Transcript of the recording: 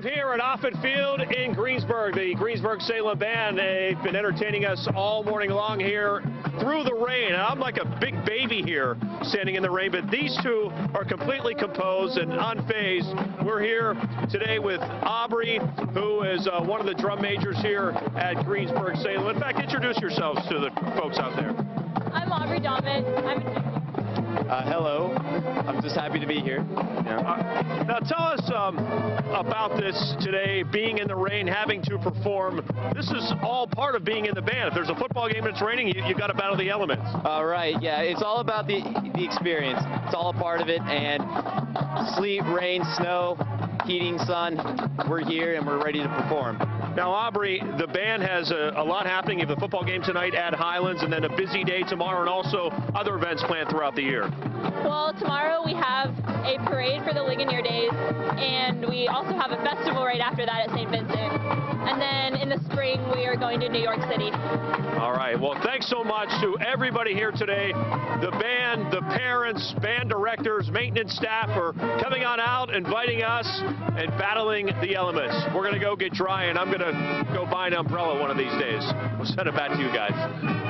here at Offutt Field in Greensburg. The Greensburg Salem band, they've been entertaining us all morning long here through the rain. I'm like a big baby here standing in the rain, but these two are completely composed and unfazed. We're here today with Aubrey, who is one of the drum majors here at Greensburg Salem. In fact, introduce yourselves to the folks out there. I'm Aubrey Domin. Hello. I'm just happy to be here. Yeah. Now tell us about this today, being in the rain, having to perform. This is all part of being in the band. If there's a football game and it's raining, you got to battle the elements. Right, yeah, it's all about the experience. It's all a part of it, and sleet, rain, snow, heating, sun, we're here and we're ready to perform. Now, Aubrey, the band has a lot happening. You have the football game tonight at Highlands, and then a busy day tomorrow, and also other events planned throughout the year. Well, tomorrow we have a parade for the Ligonier Days, and we also have a festival right after that at St. Vincent. And then in the spring, we are going to New York City. All right. Well, thanks so much to everybody here today. The band, the parents, band directors, maintenance staff for coming on out, inviting us, and battling the elements. We're going to go get dry, and I'm going to go buy an umbrella one of these days. We'll send it back to you guys.